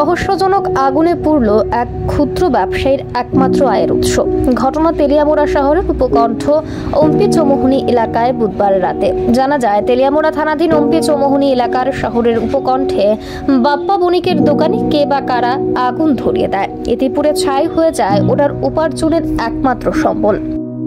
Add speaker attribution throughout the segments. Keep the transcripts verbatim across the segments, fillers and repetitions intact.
Speaker 1: রহস্যজনক আগুনে পুড়ল এক ক্ষুদ্র ব্যবসায়ীর একমাত্র আয়ের উৎস। ঘটনা তেলিয়ামুড়া শহরের উপকণ্ঠ অম্পি চৌমুহনী এলাকায় বুধবার রাতে। জানা যায়, তেলিয়ামুড়া থানাধীন অম্পি চৌমুহনী এলাকার শহরের উপকণ্ঠে বাপ্পা বণিকের দোকানে কে বা কারা আগুন ধরিয়ে দেয়। এতে পুড়ে ছাই হয়ে যায় ওটার উপার্জনের একমাত্র সম্বল।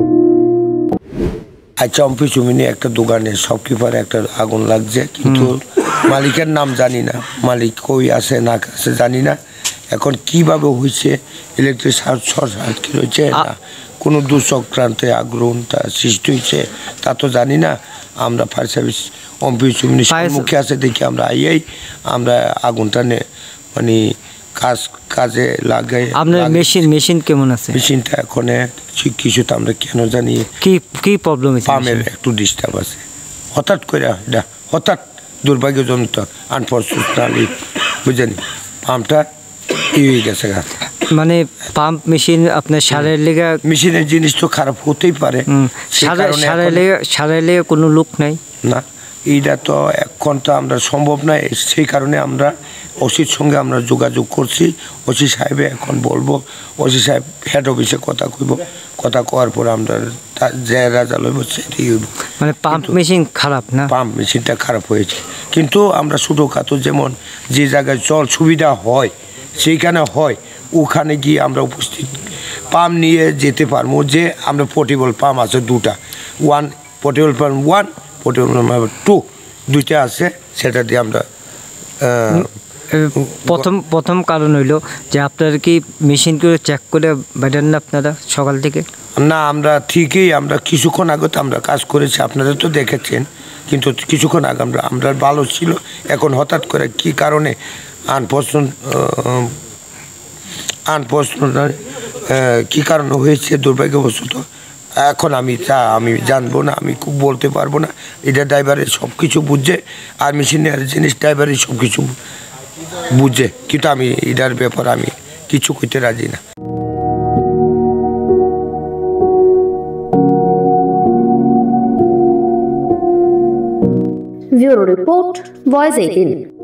Speaker 2: আচ্ছা, অম্পি চৌমুহনী একটা দোকানে শপকিপারে একটা আগুন লাগছে, কিন্তু মালিকের নাম জানি না, মালিক কই আছে না আছে জানি না। এখন কিভাবে হয়েছে, ইলেকট্রিক শর্ট সার্কিট হয়েছে না কোনো দুঃচক্রান্তে আগুনটা সৃষ্টি হয়েছে তা তো জানি না। আমরা ফায়ার সার্ভিস অম্পি চৌমুহনী সম্মুখে আছে দেখি আমরা আইয়াই আমরা আগুনটা নে মানে কাজ কাজে লাগাই।
Speaker 3: আপনার মেশিন মেশিন কেমন আছে?
Speaker 2: মেশিনটা এখন কিছু তো আমরা কেন জানি
Speaker 3: কি কি প্রবলেম হয়েছে?
Speaker 2: পাম্পের একটু ডিস্টার্ব আছে, হঠাৎ করে এটা হঠাৎ দুর্ভাগ্যজনক আনফর্চুনেটলি বুঝলেন পাম্পটা ই হয়ে গেছে।
Speaker 3: মানে পাম্প মেশিন আপনার সারের লেগে
Speaker 2: মেশিনের জিনিস তো খারাপ হতেই পারে,
Speaker 3: সারের লেগে সারের লেগে কোনো লোক নাই
Speaker 2: না, এইটা তো এখন তো আমরা সম্ভব নয়। সেই কারণে আমরা ওসির সঙ্গে আমরা যোগাযোগ করছি। ওসি সাহেবে এখন বলবো, ওসি সাহেব হেড অফিসে কথা কইব, কথা কওয়ার পর আমরা যে রাজা লইব সেটাই হইব।
Speaker 3: মানে পাম্প মেশিন খারাপ না?
Speaker 2: পাম্প মেশিনটা খারাপ হয়েছে, কিন্তু আমরা ছোটোখাটো যেমন যে জায়গায় জল সুবিধা হয় সেইখানে হয়, ওখানে গিয়ে আমরা উপস্থিত পাম্প নিয়ে যেতে পারবো। যে আমরা পোর্টেবল পাম্প আছে দুটা, one portable pump one portable pump two দুইটা আছে, সেটা দিয়ে আমরা
Speaker 3: প্রথম প্রথম কারণ হইল যে আপনার কি মেশিন করে চেক করে বেটার না আপনারা সকাল থেকে?
Speaker 2: না, আমরা ঠিকই আমরা কিছুক্ষণ আগে তো আমরা কাজ করেছি, আপনারা তো দেখেছেন, কিন্তু কিছুক্ষণ আগে আমরা আমরা ভালো ছিল। এখন হঠাৎ করে কি কারণে আনফর্চুন আনফর্চুনেট কী কারণে হয়েছে দুর্ভাগ্যবশত এখন আমি তা আমি জানবো না, আমি খুব বলতে পারবো না। এটা ড্রাইভারের সব কিছু বুঝছে, আর মেশিনের জিনিস ড্রাইভারের সব কিছু বুঝে, কিন্তু আমি এটার ব্যাপারে আমি কিছু কইতে রাজি না।
Speaker 1: Bureau report, voice eighteen.